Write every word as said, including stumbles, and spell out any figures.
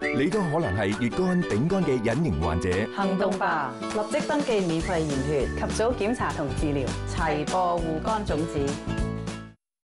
你都可能係乙肝、丙肝嘅隱形患者。 行動吧，立即登記免費驗血，及早檢查同治療，齊播護肝種子。